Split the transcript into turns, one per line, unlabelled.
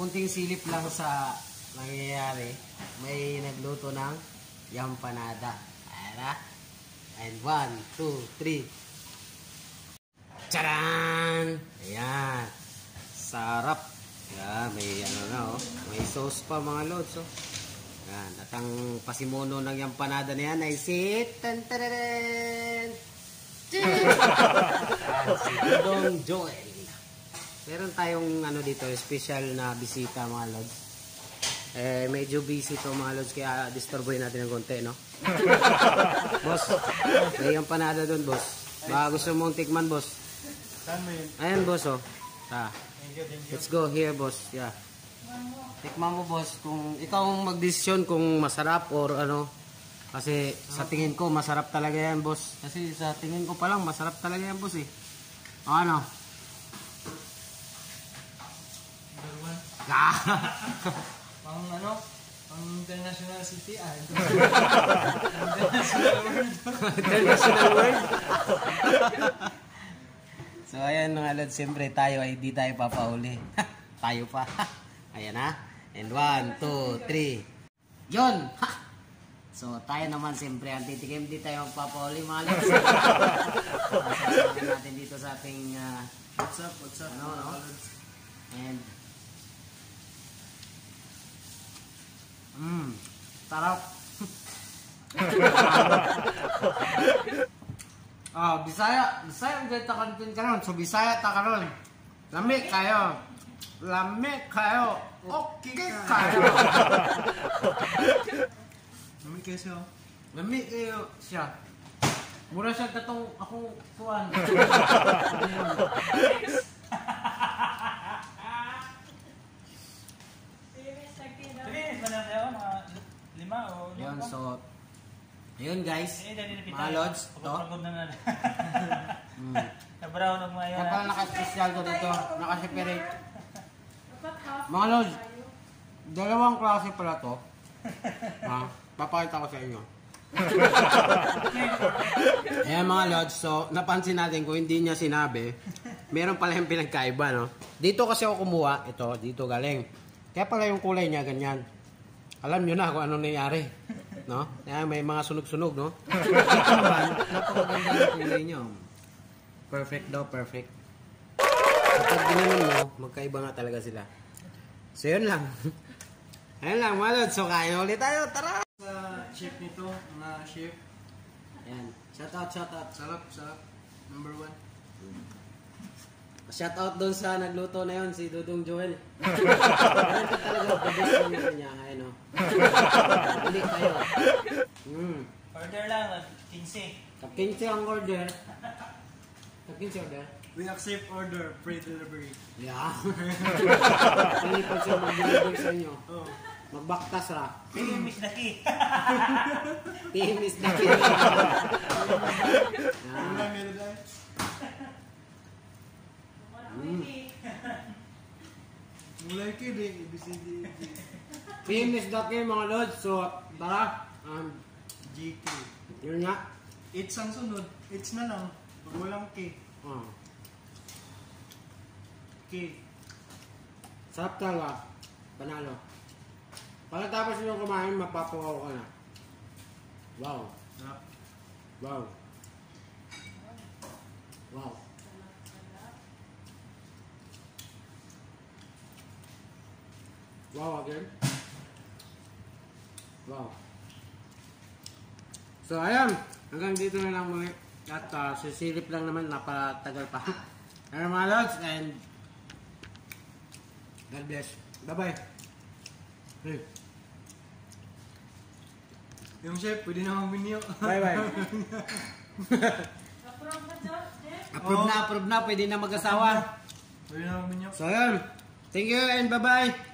kunting silip lang sa nangyayari. May nagluto ng yampanada. Ayan na. And 1, 2, 3. Tcharan! Ayan. Sarap. Ayan, may ano na oh. May sauce pa mga lods oh. Ayan. At ang pasimono ng yampanada na yan ay si Tantararan! Si Dudong Joel. Meron tayong ano dito, special na bisita mga lods. Medyo busy to mga lods, kaya disturboy natin ng konti, no? Boss, may empanada doon, boss. Baka gusto mong tikman, boss.
Saan mo yun?
Ayan, boss, oh.
Thank you.
Let's go here, boss. Yeah. Tikman mo, boss, kung ikaw mag-desisyon kung masarap or ano. Kasi sa tingin ko, masarap talaga yan, boss. Kasi sa tingin ko pa lang, masarap talaga yan, boss, eh. O, ano?
Pang ano? Pang international city.
International word. So ayan mga lods, siyempre tayo ay di tayo papauli. Tayo pa. Ayan ha. And 1, 2, 3. Yun! So tayo naman siyempre ang titikim, di tayo papauli mga lods. Sasamahan natin dito sa ating
What's up?
ano, no? And sarap. Bisaya ang gaya takantin karon. So Bisaya ta karon. Lami kayo. Okay kayo. Lami kayo siya. Mura siya katong akong kuan. Yun, so ayun guys, mga lods, to kaya pala naka-special to dito, naka-separate. Mga lods, dalawang klase pala to. Papakita ko sa inyo. Ayan mga lods, so napansin natin kung hindi niya sinabi, meron pala yung pinagkaiba, no? Dito kasi ako kumuha, ito, dito galing. Kaya pala yung kulay niya ganyan. Alam nyo na kung ano nangyari, no? Kaya may mga sunog-sunog, no? Ito naman, napakaganda ng kulay nyo. Perfect daw, perfect. Kapag ginanon mo, magkaiba nga talaga sila. So yun lang. Ayun lang, mga lods. So kain ulit tayo, tara!
Sa chef nito, mga chef.
Ayan, shout out.
Sarap. Number 1.
Shout out doon sa nagluto na yun, si Dudong Joel. Ganun ka talaga, the best yung ano niya, ayun o. Bili kayo.
Order lang, 15.
Tag 15 ang order. Tag 15 order.
We accept order, free delivery.
Yeah. Palipan siya mag-deliver sa inyo.
Oh.
Magbaktas ra.
Miss Daki.
Timis na kini.
Ano lang meron tayo? Mulai kini, ABCD.
Timis na kini mga lods. So, tara.
GK.
Yun nga.
It's ang sunod. It's na lang. Pag walang K. K.
Sarap talaga. Panalo. Pagkatapos nyo kumain, mapapawaw ka na. Wow.
Sarap.
Wow. Wow. Wow again. Wow. So ayan, hanggang dito na lang muli. At sisilip lang naman, napatagal pa. Ayan mga lods, and God bless. Bye-bye. Hey.
Yung chef, pwede na mag-menu.
Bye-bye. Approve na, pwede na mag-asawa.
Pwede na mag-menu.
So ayan, thank you and bye-bye.